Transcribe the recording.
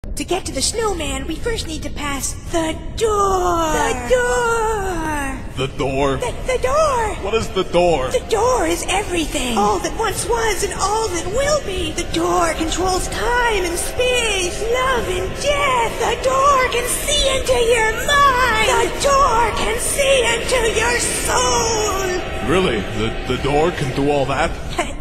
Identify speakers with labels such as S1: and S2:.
S1: To get to the snowman, we first need to pass the door. The door.
S2: The door?
S1: The door.
S2: What is the door?
S1: The door is everything. All that once was and all that will be. The door controls time and space, love and death. The door can see into your mind. The door can see into your soul.
S2: Really? The door can do all that?